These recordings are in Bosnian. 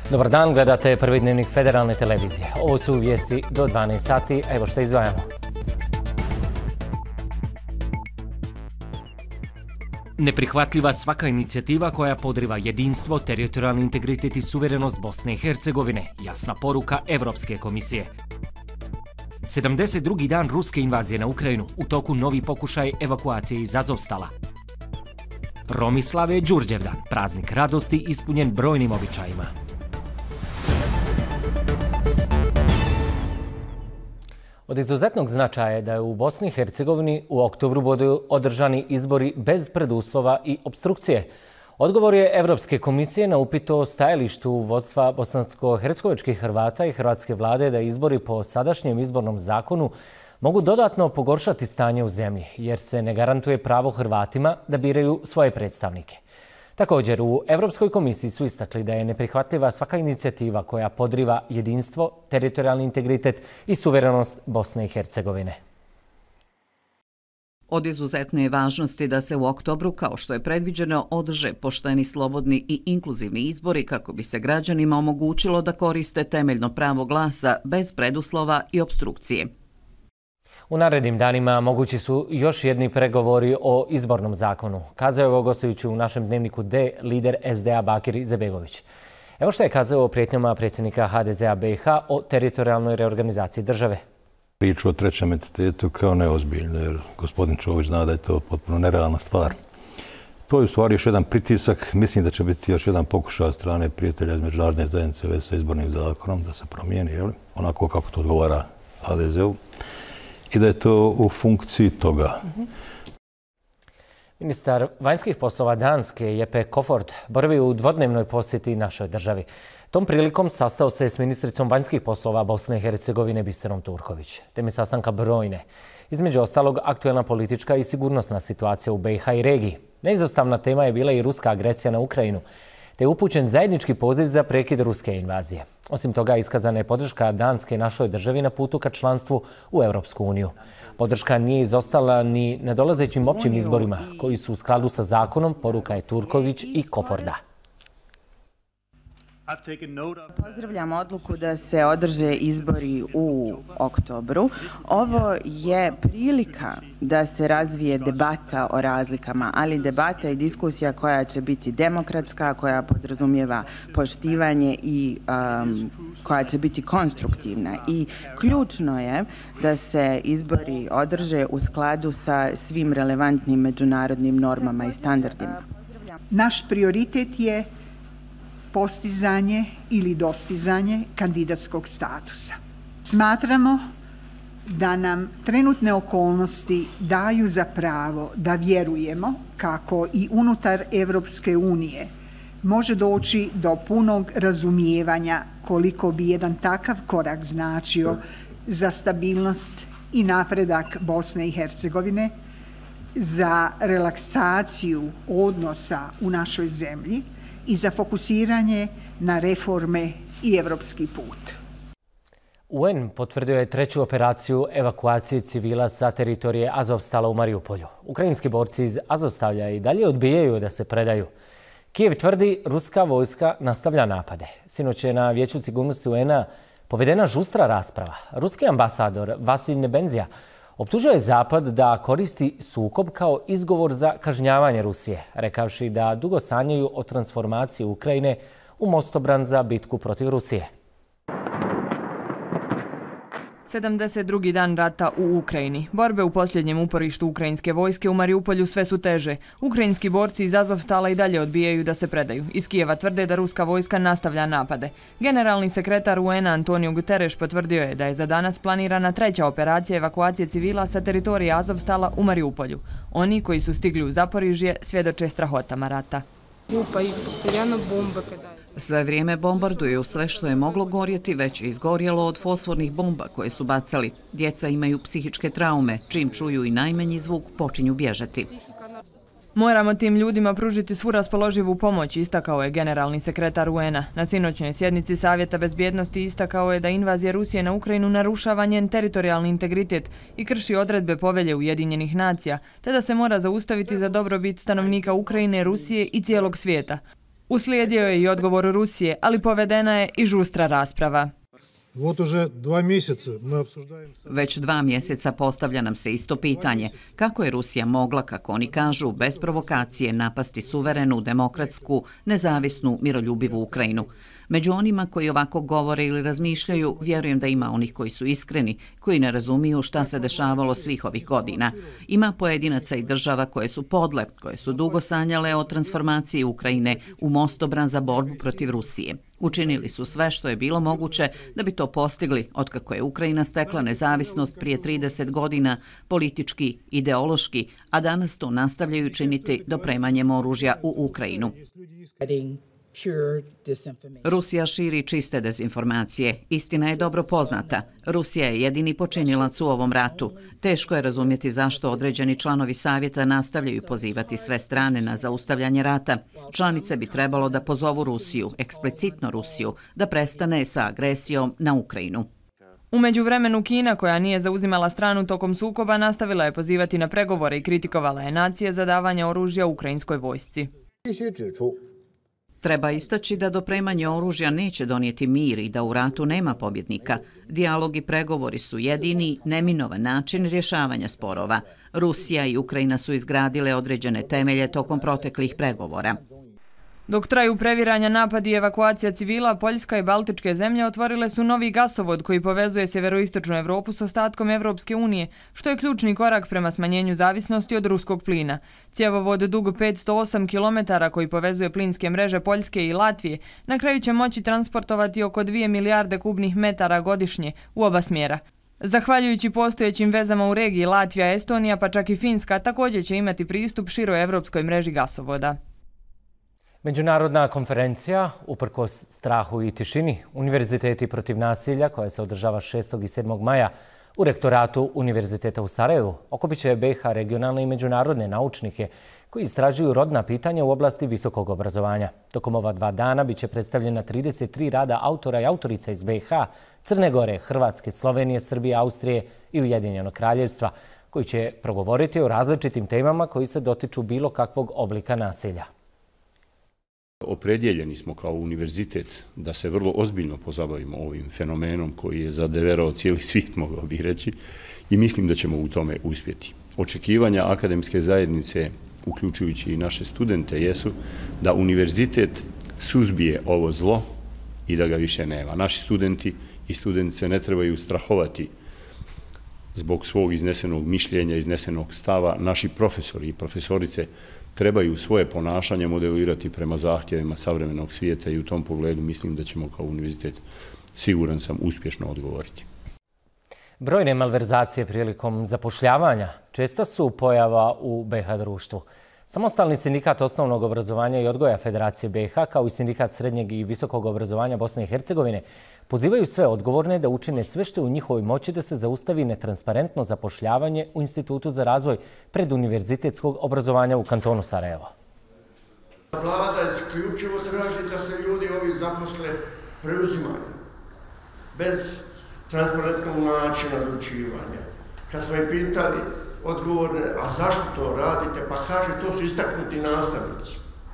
Dobar dan, gledate Prvi dnevnik Federalne televizije. Ovo su vijesti do 12 sati, a evo što izdvajamo. Neprihvatljiva svaka inicijativa koja podriva jedinstvo, teritorijalni integritet i suverenost Bosne i Hercegovine. Jasna poruka Evropske komisije. 72. dan ruske invazije na Ukrajinu, u toku novi pokušaj evakuacije iz Azovstala. Romi slave Đurđevdan, praznik radosti ispunjen brojnim običajima. Od izuzetnog značaja je da je u Bosni i Hercegovini u oktobru budu održani izbori bez preduslova i opstrukcije. Odgovor je Evropske komisije na upit o stajalištu vodstva bosansko-hercegovačkih Hrvata i hrvatske vlade da izbori po sadašnjem izbornom zakonu mogu dodatno pogoršati stanje u zemlji, jer se ne garantuje pravo Hrvatima da biraju svoje predstavnike. Također, u Evropskoj komisiji su istakli da je neprihvatljiva svaka inicijativa koja podriva jedinstvo, teritorijalni integritet i suverenost Bosne i Hercegovine. Od izuzetne je važnosti da se u oktobru, kao što je predviđeno, održe pošteni, slobodni i inkluzivni izbori kako bi se građanima omogućilo da koriste temeljno pravo glasa bez preduslova i opstrukcije. U narednim danima mogući su još jedni pregovori o izbornom zakonu, kazao je ovo gostujući u našem dnevniku D lider SDA Bakir Izetbegović. Evo što je kazao o prijetnjama predsjednika HDZ-a BiH o teritorijalnoj reorganizaciji države. Priču o trećem entitetu kao neozbiljno, jer gospodin Čović zna da je to potpuno nerealna stvar. To je u stvari još jedan pritisak, mislim da će biti još jedan pokušaj od strane prijatelja iz međunarodne zajednice već sa izbornim zakonom da se promijeni, onako kako to odgovara HDZ-u. I da je to u funkciji toga. Ministar vanjskih poslova Danske Jeppe Kofod boravi u dvodnevnoj posjeti našoj državi. Tom prilikom sastao se s ministricom vanjskih poslova Bosne i Hercegovine Biserom Turković. Teme sastanka brojne. Između ostalog, aktuelna politička i sigurnosna situacija u BiH i regiji. Neizostavna tema je bila i ruska agresija na Ukrajinu, te je upućen zajednički poziv za prekid ruske invazije. Osim toga, iskazana je podrška Danske našoj državi na putu ka članstvu u Europsku uniju. Podrška nije izostala ni nadolazećim općim izborima, koji su u skladu sa zakonom, poruka je Turković i Koforda. Pozdravljam odluku da se održe izbori u oktobru. Ovo je prilika da se razvije debata o razlikama, ali debata i diskusija koja će biti demokratska, koja podrazumijeva poštivanje i koja će biti konstruktivna. I ključno je da se izbori održe u skladu sa svim relevantnim međunarodnim normama i standardima. Naš prioritet je postizanje ili dostizanje kandidatskog statusa. Smatramo da nam trenutne okolnosti daju za pravo da vjerujemo kako i unutar Evropske unije može doći do punog razumijevanja koliko bi jedan takav korak značio za stabilnost i napredak Bosne i Hercegovine, za relaksaciju odnosa u našoj zemlji i za fokusiranje na reforme i evropski put. UN potvrdio je treću operaciju evakuacije civila sa teritorije Azovstala u Mariupolju. Ukrajinski borci iz Azovstalja i dalje odbijaju da se predaju. Kijev tvrdi ruska vojska nastavlja napade. Sinoć je na Vijeću sigurnosti UN-a povedena žustra rasprava. Ruski ambasador Vasilij Nebenzija optužio je Zapad da koristi sukob kao izgovor za kažnjavanje Rusije, rekavši da dugo sanjaju o transformaciji Ukrajine u mostobran za bitku protiv Rusije. 72. dan rata u Ukrajini. Borbe u posljednjem uporištu ukrajinske vojske u Mariupolju sve su teže. Ukrajinski borci iz Azovstala i dalje odbijaju da se predaju. Iz Kijeva tvrde da ruska vojska nastavlja napade. Generalni sekretar UN-a Antonio Guterres potvrdio je da je za danas planirana treća operacija evakuacije civila sa teritorije Azovstala u Mariupolju. Oni koji su stigli u Zaporižje svjedoče strahotama rata. Sve vrijeme bombarduju, sve što je moglo gorjeti već je izgorjelo od fosfornih bomba koje su bacali. Djeca imaju psihičke traume, čim čuju i najmanji zvuk počinju bježati. Moramo tim ljudima pružiti svu raspoloživu pomoć, istakao je generalni sekretar UN-a. Na sinoćnoj sjednici Savjeta bezbjednosti istakao je da invazija Rusije na Ukrajinu narušava njen teritorijalni integritet i krši odredbe povelje Ujedinjenih nacija, te da se mora zaustaviti za dobrobit stanovnika Ukrajine, Rusije i cijelog svijeta. Uslijedio je i odgovor Rusije, ali povedena je i žustra rasprava. Već 2 mjeseca postavlja nam se isto pitanje. Kako je Rusija mogla, kako oni kažu, bez provokacije napasti suverenu, demokratsku, nezavisnu, miroljubivu Ukrajinu? Među onima koji ovako govore ili razmišljaju, vjerujem da ima onih koji su iskreni, koji ne razumiju šta se dešavalo svih ovih godina. Ima pojedinaca i država koje su podle, koje su dugo sanjale o transformaciji Ukrajine u mostobran za borbu protiv Rusije. Učinili su sve što je bilo moguće da bi to postigli otkako je Ukrajina stekla nezavisnost prije 30 godina, politički, ideološki, a danas to nastavljaju činiti dopremanjem oružja u Ukrajinu. Rusija širi čiste dezinformacije. Istina je dobro poznata. Rusija je jedini počinilac u ovom ratu. Teško je razumjeti zašto određeni članovi savjeta nastavljaju pozivati sve strane na zaustavljanje rata. Članice bi trebalo da pozovu Rusiju, eksplicitno Rusiju, da prestane sa agresijom na Ukrajinu. U međuvremenu Kina, koja nije zauzimala stranu tokom sukoba, nastavila je pozivati na pregovore i kritikovala je nacije za davanje oružja ukrajinskoj vojsci. Treba istaći da dopremanje oružja neće donijeti mir i da u ratu nema pobjednika. Dijalog i pregovori su jedini, neminovan način rješavanja sporova. Rusija i Ukrajina su izgradile određene temelje tokom proteklih pregovora. Dok traju previranja, napadi i evakuacija civila, Poljska i Baltičke zemlje otvorile su novi gasovod koji povezuje sjeveroistočnu Evropu s ostatkom Evropske unije, što je ključni korak prema smanjenju zavisnosti od ruskog plina. Cjevovod dug 508 km koji povezuje plinske mreže Poljske i Latvije na kraju će moći transportovati oko 2 milijarde kubnih metara godišnje u oba smjera. Zahvaljujući postojećim vezama u regiji, Latvija, Estonija pa čak i Finska također će imati pristup široj evropskoj mreži gasovoda. Međunarodna konferencija, uprkos strahu i tišini, Univerziteti protiv nasilja, koja se održava 6. i 7. maja u rektoratu Univerziteta u Sarajevu, okupit će BiH regionalne i međunarodne naučnike koji istražuju rodna pitanja u oblasti visokog obrazovanja. Tokom ova 2 dana biće predstavljena 33 rada autora i autorica iz BiH, Crne Gore, Hrvatske, Slovenije, Srbije, Austrije i Ujedinjenog Kraljevstva, koji će progovoriti o različitim temama koji se dotiču bilo kakvog oblika nasilja. Opredjeljeni smo kao univerzitet da se vrlo ozbiljno pozabavimo ovim fenomenom koji je zadeverao cijeli svijet, mogao bih reći, i mislim da ćemo u tome uspjeti. Očekivanja akademske zajednice, uključujući i naše studente, jesu da univerzitet suzbije ovo zlo i da ga više nema. Naši studenti i studentice ne trebaju strahovati zbog svog iznesenog mišljenja, iznesenog stava. Naši profesori i profesorice trebaju svoje ponašanje modelirati prema zahtjevima savremenog svijeta i u tom pogledu mislim da ćemo kao univerzitet, siguran sam, uspješno odgovoriti. Brojne malverzacije prilikom zapošljavanja česta su pojava u BiH društvu. Samostalni sindikat osnovnog obrazovanja i odgoja Federacije BiH, kao i sindikat srednjeg i visokog obrazovanja Bosne i Hercegovine, pozivaju sve odgovorne da učine sve što je u njihovoj moći da se zaustavi netransparentno zapošljavanje u Institutu za razvoj preduniverzitetskog obrazovanja u kantonu Sarajevo. Vlada isključivo traži da se ljudi ovi zaposle preuzimaju, bez transparentnog načina odlučivanja. Kad smo im pitali odgovorne, a zašto to radite, pa kaže to su istaknuti nastavnici.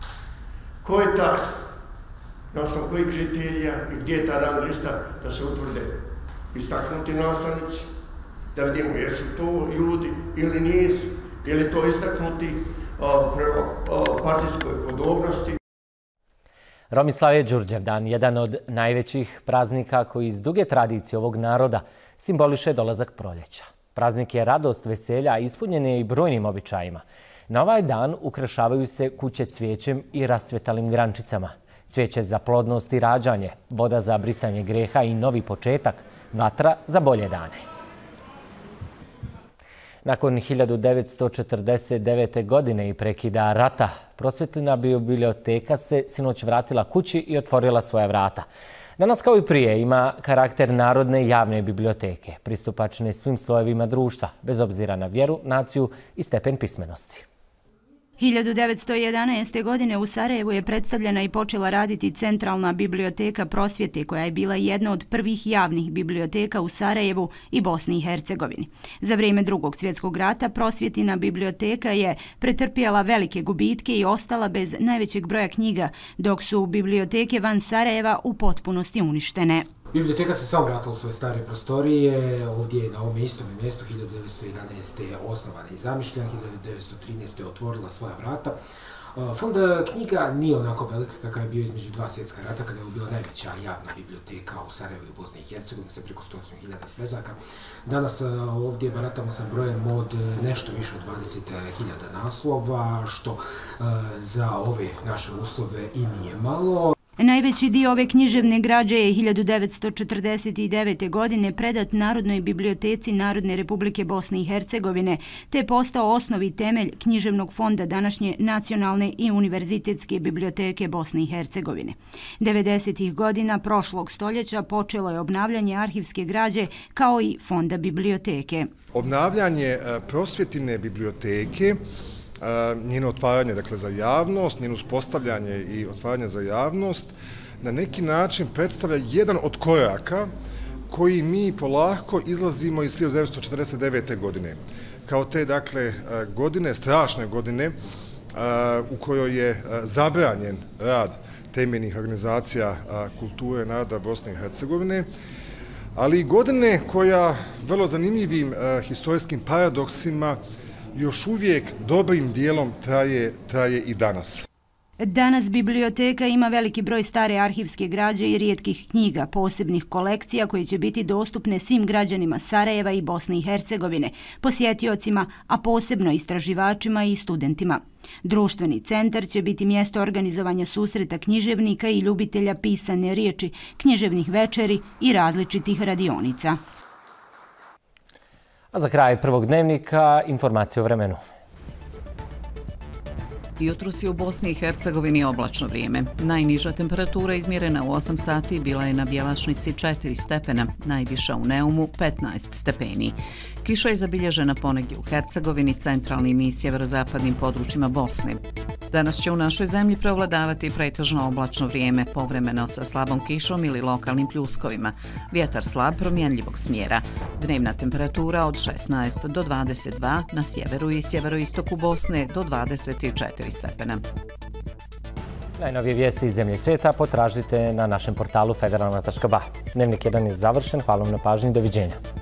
Ko je taj? Na osnovu kojih kriterija i gdje je ta rang lista da se utvrde istaknuti nastavnici, da vidimo jesu to ljudi ili nisu, ili je to istaknuti prema partijskoj podobnosti. Romislav je Đurđevdan, jedan od najvećih praznika koji iz duge tradicije ovog naroda simboliše dolazak proljeća. Praznik je radost, veselja, a ispunjen je i brojnim običajima. Na ovaj dan ukrašavaju se kuće cvijećem i rastvjetalim grančicama. Cvijeće za plodnost i rađanje, voda za brisanje greha i novi početak, vatra za bolje dane. Nakon 1949. godine i prekida rata, prosvjetljena biblioteka se sinoć vratila kući i otvorila svoja vrata. Danas kao i prije ima karakter narodne javne biblioteke, pristupačne svim slojevima društva, bez obzira na vjeru, naciju i stepen pismenosti. 1911. godine u Sarajevu je predstavljena i počela raditi Centralna biblioteka prosvjete, koja je bila jedna od prvih javnih biblioteka u Sarajevu i Bosni i Hercegovini. Za vrijeme Drugog svjetskog rata prosvjetina biblioteka je pretrpjela velike gubitke i ostala bez najvećeg broja knjiga, dok su biblioteke van Sarajeva u potpunosti uništene. Biblioteka se samo vratila u svoje stare prostorije, ovdje je na ovom istom mjestu 1911. je osnovana i zamišljena, 1913. je otvorila svoja vrata. Fond knjiga nije onako velika kakav je bio između dva svjetska rata, kada je bila najveća javna biblioteka u Sarajevu i Bosni i Hercegovini sa preko 100.000 svezaka. Danas ovdje baratamo sa brojem od nešto više od 20.000 naslova, što za ove naše uslove i nije malo. Najveći dio ove književne građe je 1949. godine predat Narodnoj biblioteci Narodne Republike Bosne i Hercegovine, te je postao osnovi temelj književnog fonda današnje Nacionalne i univerzitetske biblioteke Bosne i Hercegovine. 90. godina prošlog stoljeća počelo je obnavljanje arhivske građe kao i fonda biblioteke. Obnavljanje prosvjetine biblioteke, njeno otvaranje za javnost, njeno uspostavljanje i otvaranje za javnost na neki način predstavlja jedan od koraka koji mi polako izlazimo iz 1949. godine. Kao te godine, strašne godine u kojoj je zabranjen rad temeljnih organizacija kulture naroda Bosne i Hercegovine, ali i godine koja vrlo zanimljivim historijskim paradoksima još uvijek dobrim dijelom traje i danas. Danas biblioteka ima veliki broj stare arhivske građe i rijetkih knjiga, posebnih kolekcija koje će biti dostupne svim građanima Sarajeva i Bosne i Hercegovine, posjetiocima, a posebno istraživačima i studentima. Društveni centar će biti mjesto organizovanja susreta književnika i ljubitelja pisane riječi, književnih večeri i različitih radionica. A za kraj prvog dnevnika informacije o vremenu. Jutros je u Bosni i Hercegovini oblačno vrijeme. Najniža temperatura izmjerena u 8 sati bila je na Bjelašnici 4 stepena, najviša u Neumu 15 stepeni. Kiša je zabilježena ponegdje u Hercegovini, centralnim i sjeverozapadnim područjima Bosne. Danas će u našoj zemlji preovladavati pretežno oblačno vrijeme, povremeno sa slabom kišom ili lokalnim pljuskovima. Vjetar slab promjenljivog smjera. Dnevna temperatura od 16 do 22, na sjeveru i sjeveroistoku Bosne do 24 stepena. Najnovije vijesti iz zemlje i svijeta potražite na našem portalu federalna.ba. Dnevnik 1 je završen. Hvala vam na pažnji. Doviđenja.